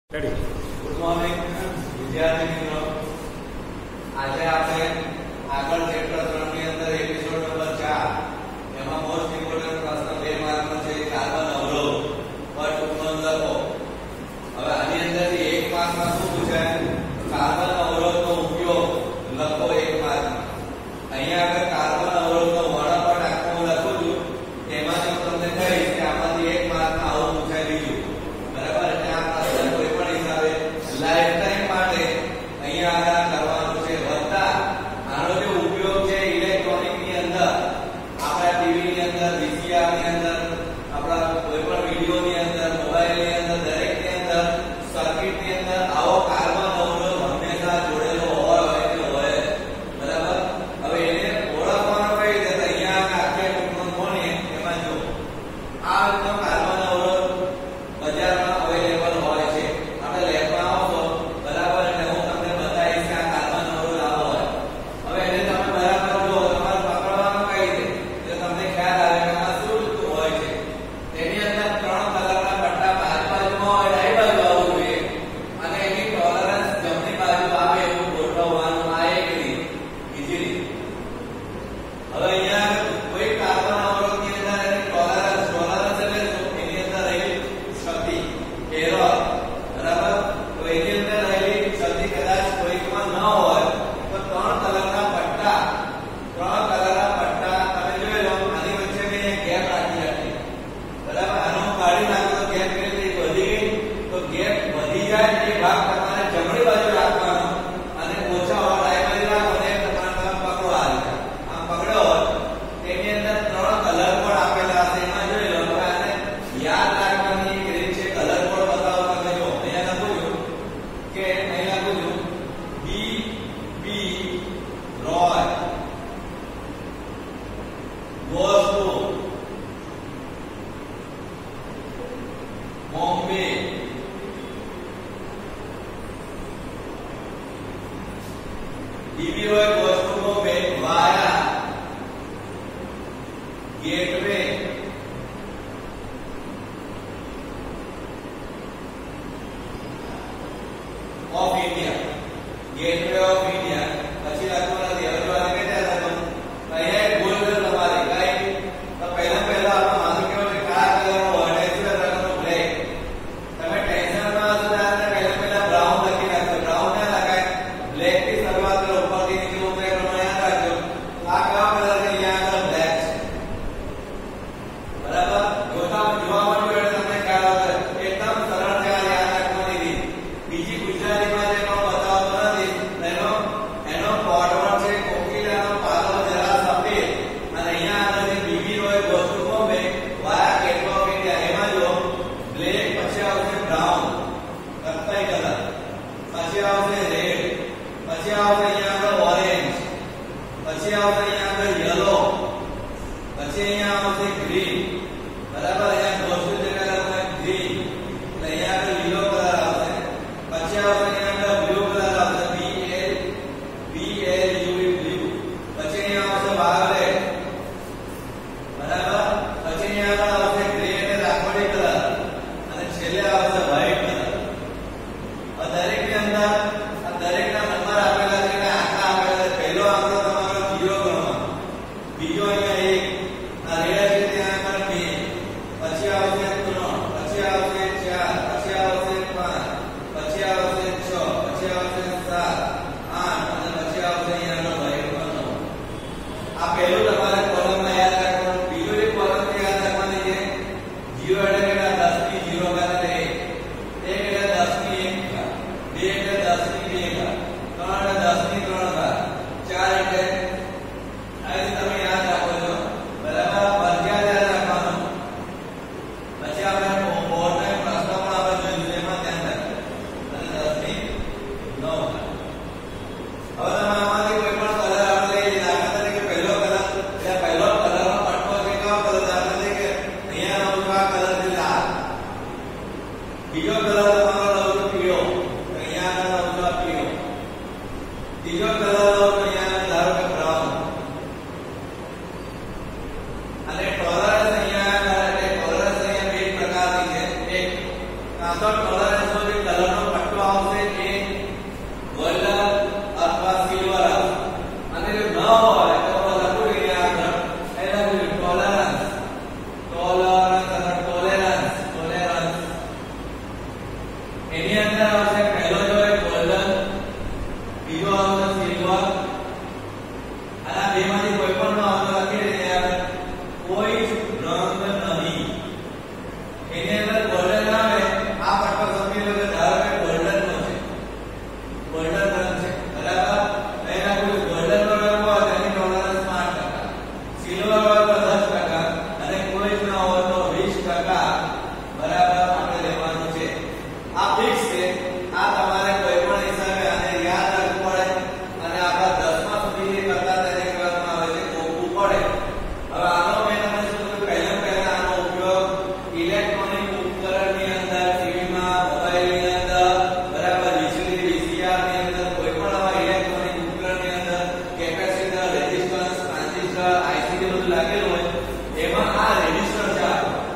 Ready. Good morning વિદ્યાર્થી મિત્રો. આજે આપણે આગળ ચેપ્ટર 3 ની અંદર એપિસોડ નંબર 4 એમાં મોસ્ટ ઇમ્પોર્ટન્ટ પ્રશ્ન 2 માર્કનો છે કાર્બન અવરોધ પર ટૂંકમાં લખો. હવે આની અંદરથી 1 માર્કમાં શું પૂછાય? કાર્બન અવરોધનો ઉપયોગ લખો 1 માર્કમાં. અહીંયા આગળ કાર્બન અવરોધનો વર્ણપટ આખો હું લખું છું. એમાંથી હું તમને કહીશ કે આમાંથી 1 માર્કમાં આવું પૂછાય બીજું. બરાબર? એટલે આ પ્રશ્ન કોઈ પણ હિસાબે લાઈફ ટાઈમ માટે અહીંયા આગળ કરવાનું છે. વત્તા આનો જે ઉપયોગ છે ઇલેક્ટ્રોનિક ની અંદર, આપણા ટીવી ની અંદર, વીસીઆર ની અંદર, આપણા કોઈ પણ વિડિયો ની અંદર, મોબાઈલ ની અંદર, દરેક ની અંદર, સર્કિટ ની અંદર આવો કાર્બન અવરોધ હંમેશા જોડેલો હોય કે હોય. બરાબર? હવે એને ઓળખવાનો કઈ રીતે? અહીંયા આખે ટૂંકમાં કોને એમાં જો આ રીતનો કાર્બન અવરોધ બજારમાં અવેલેબલ હોય છે. આપણે લેબમાં આવશો બરાબર, એટલે હું તમને બતાવીશ કે આ કાર્બન અવરોધ આવો હોય. હવે એને તમે બરાબર જો તમારે પકડવાનો કઈ રીતે એટલે તમને ખ્યાલ આવે કે આમાં શું હોય છે. તેની અંદર 3 કલરના પટ્ટા બાજુમાં હોય, ડાબી બાજુ આવવું જોઈએ અને એની ટોલરન્સ જમણી બાજુ આવે એવું ગોઠવવાનું આ એક રીત, બીજી રીત. હવે અહીંયા કોઈ કાર્બન અવરોધની અંદર એની ટોલરન્સ એટલે શું? એની અંદર રહેલી શક્તિ એરર. બરાબર? તો એની અંદર રહેલી શક્તિ કદાચ કોઈકમાં ન હોય તો 3 કલરના પટ્ટા તમે જોઈ લો. આની વચ્ચે મેં ગેપ રાખી. બરાબર? આનો હું કાઢી નાખું તો ગેપ કેટલી વધી ગઈ? તો ગેપ વધી જાય એ ભાગ તમારે જમણી બાજુ રાખવાનો અને ઓછા હોય ડાબી બાજુ રાખો અને તમારે પકડો. આ રીતે આમ પકડ્યો હોય તેની અંદર 3 કલર કોડ આપેલા હશે. એમાં જોઈ લો. હવે આને યાદ રાખવાની એક રીત છે. કલર કોડ બતાવો તમે જો. અહીંયા લખું છું કે અહીં લખું છું બી Roy goes to Bombay. BB Roy goes to Bombay via Gateway of India. Gateway of India. પછી લખવાનું નથી. હવે જો આને કેટલા લખવાનું? અહીંયા એક ભૂલ છે તમારી. કઈ? તો પહેલા આપણે માનું કેવું છે કયા કલરનો હોય? નેચરલ રંગનો બ્લેક. તમે ટેન્શનમાં હશો ત્યારે પહેલા બ્રાઉન લખી નાખજો. બ્રાઉન ના લખાય. બ્લેક થી શરૂઆત કરો, ઉપરથી નીચે ઉતરે એ પ્રમાણે યાદ રાખજો. આ કયો કલર છે? અહીંયા આગળ બ્લેક છે. બરાબર? જોવા મળ્યું એટલે તમને ખ્યાલ આવશે. એકદમ સરળ છે આ યાદ રાખવાની રીત. બીજી ગુજરાતીમાં જે બતાવતો નથી એનો કોડવર્ડ છે કોકિલાનો પાલવ જરા સફેદ. અને અહીંયા આગળ BB Roy goes to Bombay via gateway of India. એમાં જો બ્લેક, પછી આવશે બ્રાઉન કથ્થઈ કલર, પછી આવશે રેડ, પછી આવશે અહીંયા આગળ ઓરેન્જ, પછી આવશે અહીંયા આગળ યલો, પછી અહીંયા આવશે ગ્રીન. બરાબર? અહીંયા ગોઝ ટુ જે કલર હોય ગ્રીન, એટલે અહીંયા આગળ લીલો કલર આવશે. પછી આવશે અહીંયા આગળ બ્લુ કલર આવશે, BLUE બ્લુ. પછી અહીંયા આવશે વાયોલેટ. બરાબર? પછી અહીંયા આગળ આવશે ગ્રે અને રાખોડી કલર અને છેલ્લે આવશે વ્હાઇટ કલર. દરેકની અંદર દરેકના નંબર આપેલા છે કે આંકડા આપેલા છે. પહેલો આંકડો તમારો 0 ગણવાનો. એની અંદર આવશે પહેલો જો એક ગોલ્ડન, બીજો આવશે સિલ્વર, અને આ બેમાંથી કોઈ પણ નો આવતો લખી દઈએ આપણે કોઈ જ રંગ નહીં. એની અંદર ગોલ્ડન આવે આ પટ્ટો સમજી લો કે ધારો કે ગોલ્ડન નો છે, ગોલ્ડન રંગ છે બરાબર. એના કોઈ ગોલ્ડન નો રંગ હોય તેની ટોલરન્સ 5%, સિલ્વર હોય તો 10% અને કોઈ જ ન હોય તો 20% બરાબર આપણે લેવાનું છે. આ ફિક્સ છે. આ તમારે કોઈ પણ હિસાબે આને યાદ રાખવું પડે અને આપણા 10મા સુધી કરતા તેને કહેવામાં આવે છે કોકું પડે. હવે આનો મેં તમને શું કહ્યું, પહેલા આનો ઉપયોગ ઇલેક્ટ્રોનિક ઉપકરણની અંદર, ટીવીમાં, મોબાઈલની અંદર બરાબર, વીસીડી, વીસીઆર ની અંદર કોઈ પણ આવા ઇલેક્ટ્રોનિક ઉપકરણની અંદર કેપેસિટર, રેઝિસ્ટન્સ, ટ્રાન્ઝિસ્ટર, આઈસી બધું લાગેલું હોય એમાં આ રેઝિસ્ટર છે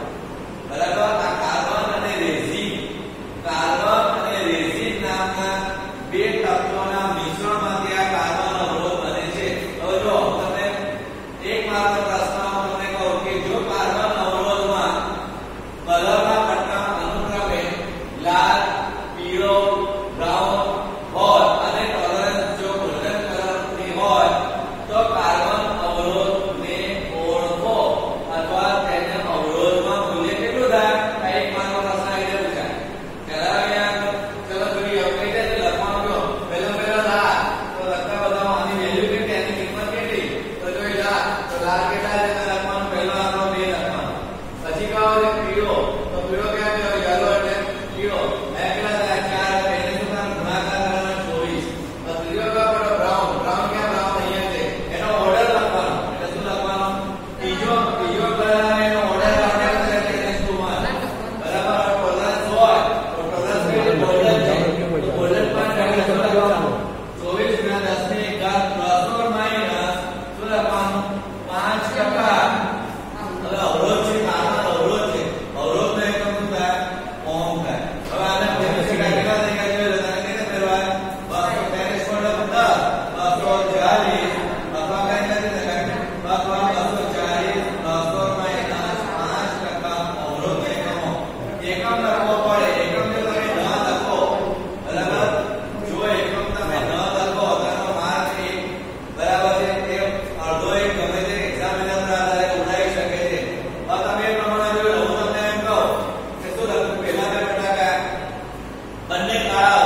બરાબર. આ કાર્બન અને રેઝિન, કાર્બન અને રેઝિન નામના બે તત્વોના મિશ્રણમાંથી આ કાર્બન અવરોધ બને છે. હવે જો તમને એક માત્ર પ્રશ્ન તમને કહું કે જો કાર્બન અવરોધમાં કલરના પટ્ટા અનુક્રમે લાલ, પીળો, બ્રાઉન હોય અને ટોલરન્સ જો ગોલ્ડન કલરની હોય તો કાર્બન અવરોધને ઓળખો અથવા તેને અવરોધમાં મૂલ્ય કેટલું થાય. આ એક માત્ર પ્રશ્ન આવી પૂછાય. ચલાવ્યા ચલો જોઈએ કઈ રીતે લખવાનું જો પહેલો લાલ તો લખતા બધા આની વેલ્યુ કેટલી, આની કિંમત કેટલી તો જોઈ લાલ તો લાલ કેટલા છે લખવાનું, પહેલો આનો 2 લખવાનું. પછી કહો છે પીળો તો પીળો ક્યાં છે, યલો એટલે પીળો એ કેટલા થાય 4 એને શું નામ ગુણાકાર કરવાનો 24. તો ત્રીજો કહો પડો બ્રાઉન, બ્રાઉન ક્યાં, બ્રાઉન અહીંયા છે એનો ઓર્ડર લખવાનો એટલે શું લખવાનું, ત્રીજો કલર આવે એનો ઓર્ડર લખવાનો એટલે એને શું બરાબર. ટોલરન્સ હોય તો ટોલરન્સ કેટલી ગોલ્ડન છે તો ગોલ્ડન પણ એટલે શું લખવાનું 24 × 10 ની ઘાત પ્લસ ઓર માઈનસ શું લખવાનું 5%. હવે અવરોધ છે, કાર્બન અવરોધ છે, અવરોધનો એકમ શું થાય ઓહમ થાય. હવે આને કેપેસિટર કેટલા દેખાય છે તને કેને ફેરવાય 240 અથવા કઈ નથી દેખાય અથવા 240 પ્લસ ઓર માઈનસ 5% અવરોધ એકમો. એકમ લખવો પડે, એકમ જો તમે ન લખો બરાબર, જો એકમ તમે ન લખો તેનો માર્ક 1 બરાબર છે તે અડધો એક ગમે તે એક્ઝામિનર ના આધારે ઉડાઈ શકે છે. હવે તમે એ પ્રમાણે જોઈ લો. હું તમને એમ કહું કે શું લખવું, પહેલા બે પટ્ટા કયા બંને કાળા